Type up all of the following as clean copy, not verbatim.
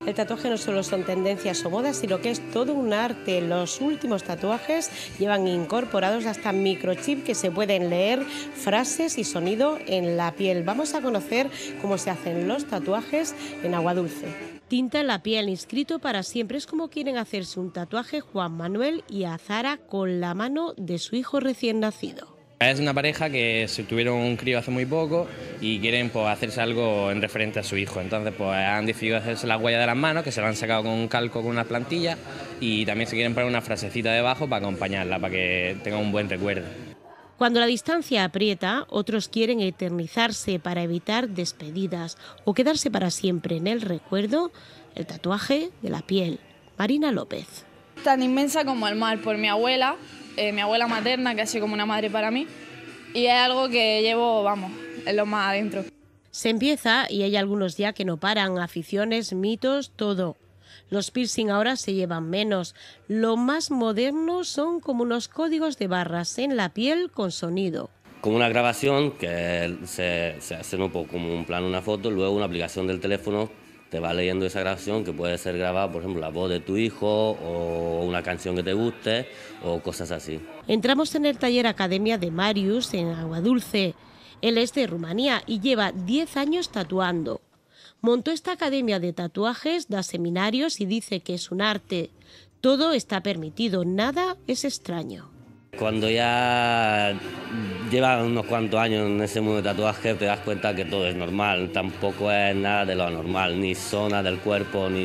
El tatuaje no solo son tendencias o modas, sino que es todo un arte. Los últimos tatuajes llevan incorporados hasta microchip que se pueden leer frases y sonido en la piel. Vamos a conocer cómo se hacen los tatuajes en Aguadulce. Tinta en la piel, inscrito para siempre. Es como quieren hacerse un tatuaje Juan Manuel y Azara con la mano de su hijo recién nacido. Es una pareja que se tuvieron un crío hace muy poco y quieren hacerse algo en referente a su hijo. Entonces han decidido hacerse la huella de las manos, que se la han sacado con un calco con una plantilla, y también se quieren poner una frasecita debajo para acompañarla, para que tenga un buen recuerdo. Cuando la distancia aprieta, otros quieren eternizarse para evitar despedidas o quedarse para siempre en el recuerdo, el tatuaje de la piel. Marina López. Tan inmensa como el mar, por mi abuela materna, que ha sido como una madre para mí, y es algo que llevo, en lo más adentro. Se empieza y hay algunos ya que no paran, aficiones, mitos, todo. Los piercing ahora se llevan menos. Lo más moderno son como unos códigos de barras en la piel con sonido. Como una grabación que se hace como un plano, una foto, luego una aplicación del teléfono te va leyendo esa grabación, que puede ser grabada, por ejemplo, la voz de tu hijo o una canción que te guste o cosas así. Entramos en el taller Academia de Marius en Aguadulce. Él es de Rumanía y lleva 10 años tatuando. Montó esta academia de tatuajes, da seminarios y dice que es un arte. Todo está permitido, nada es extraño. Cuando ya llevas unos cuantos años en ese mundo de tatuajes te das cuenta que todo es normal, tampoco es nada de lo anormal, ni zona del cuerpo, ni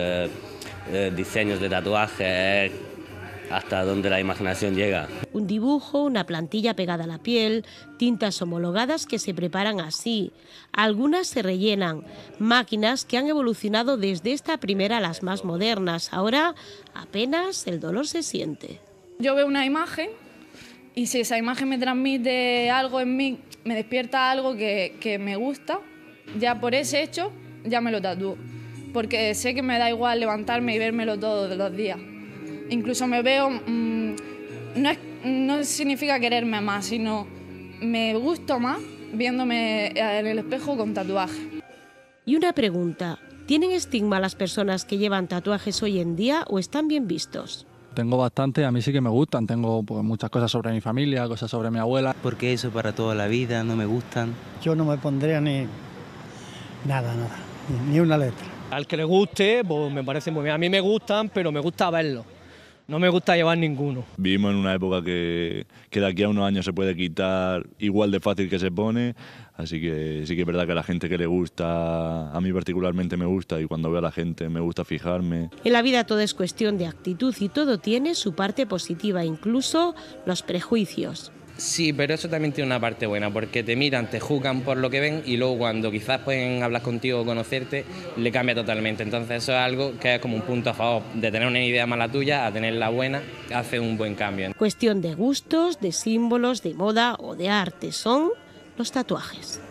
diseños de tatuajes, hasta donde la imaginación llega. Un dibujo, una plantilla pegada a la piel, tintas homologadas que se preparan así. Algunas se rellenan, máquinas que han evolucionado desde esta primera a las más modernas. Ahora apenas el dolor se siente. Yo veo una imagen y si esa imagen me transmite algo en mí, me despierta algo que me gusta, ya por ese hecho ya me lo tatúo. Porque sé que me da igual levantarme y vérmelo todos los días. Incluso me veo, no significa quererme más, sino me gusto más viéndome en el espejo con tatuaje. Y una pregunta, ¿tienen estigma las personas que llevan tatuajes hoy en día o están bien vistos? Tengo bastante, a mí sí que me gustan, tengo muchas cosas sobre mi familia, cosas sobre mi abuela. Porque eso para toda la vida, no me gustan. Yo no me pondría ni nada, ni una letra. Al que le guste, pues me parece muy bien. A mí me gustan, pero me gusta verlos. No me gusta llevar ninguno. Vivimos en una época que de aquí a unos años se puede quitar igual de fácil que se pone, así que sí que es verdad que a la gente que le gusta, a mí particularmente me gusta, y cuando veo a la gente me gusta fijarme. En la vida todo es cuestión de actitud y todo tiene su parte positiva, incluso los prejuicios. Sí, pero eso también tiene una parte buena, porque te miran, te juzgan por lo que ven y luego cuando quizás pueden hablar contigo o conocerte, le cambia totalmente. Entonces eso es algo que es como un punto a favor, de tener una idea mala tuya a tener la buena, hace un buen cambio. Cuestión de gustos, de símbolos, de moda o de arte son los tatuajes.